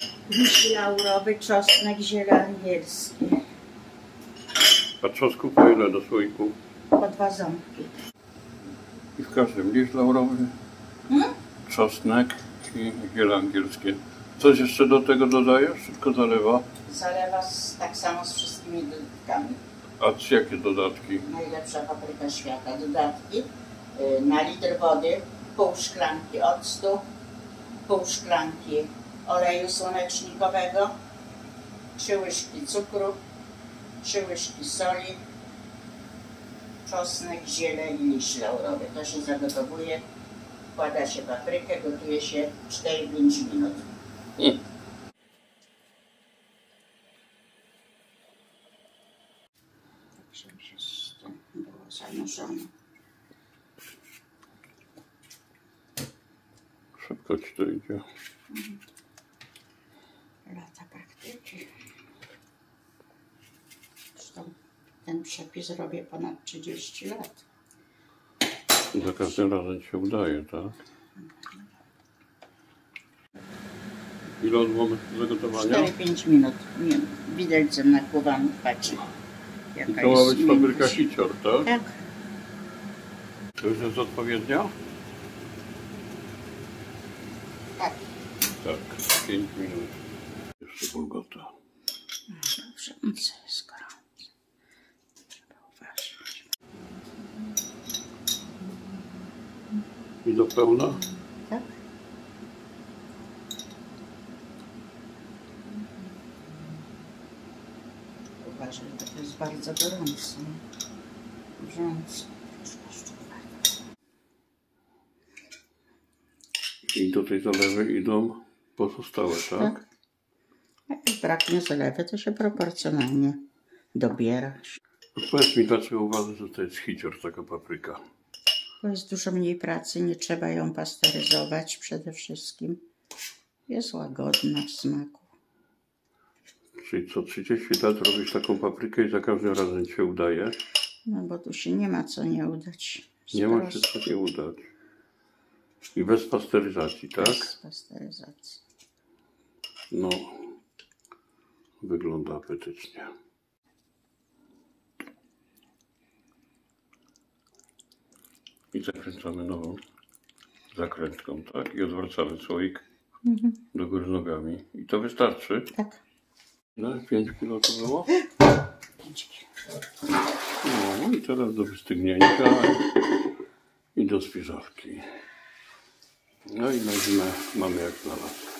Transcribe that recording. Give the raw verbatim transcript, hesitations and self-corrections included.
Liść laurowy, czosnek, ziele angielskie. A trzosku po ile do słoiku? Po dwa ząbki. I w każdym liść laurowy, Hmm? czosnek i ziele angielskie. Coś jeszcze do tego dodajesz? Tylko zalewa? Zalewa z, tak samo z wszystkimi dodatkami. A z jakie dodatki? Najlepsza papryka świata. Dodatki yy, na litr wody, pół szklanki octu, pół szklanki oleju słonecznikowego, trzy łyżki cukru, trzy łyżki soli, czosnek, ziele i liść laurowy. To się zagotowuje, wkłada się paprykę, gotuje się cztery pięć minut. Mm. Tak się z tym było zanurzone. Szybko ci to idzie. Mhm. Lata praktyki. Zresztą ten przepis robię ponad trzydzieści lat. Za każdym razem się udaje, tak? Ile on mamy zagotowania? cztery pięć minut. Nie, widać, że nakłuwam, patrzę. I to ma być papryka hicior, tak? Tak. To już jest odpowiednia? Tak. Tak, pięć minut. Jeszcze bulgota. Dobrze, no co jest gorące. Trzeba uważać. I do pełna? Tak. Uważaj, bo to jest bardzo gorące. Wrzące. I do tej zalewy idą pozostałe, tak? Tak. Jak braknie zalewy, to się proporcjonalnie dobiera. Powiedz mi, dlaczego uważasz, że to jest hicior, taka papryka? Bo jest dużo mniej pracy, nie trzeba ją pasteryzować przede wszystkim. Jest łagodna w smaku. Czyli co trzydzieści lat robisz taką paprykę i za każdym razem ci się udaje? No bo tu się nie ma co nie udać. Nie ma się co nie udać. I bez pasteryzacji, tak? Bez pasteryzacji. No, wygląda apetycznie. I zakręcamy nową zakrętką, tak? I odwracamy słoik Mhm. do góry nogami. I to wystarczy? Tak. No, pięć kilo to było? pięć kilo. No i teraz do wystygnięcia i do spiżarki. No i na zimę mamy jak znalazł.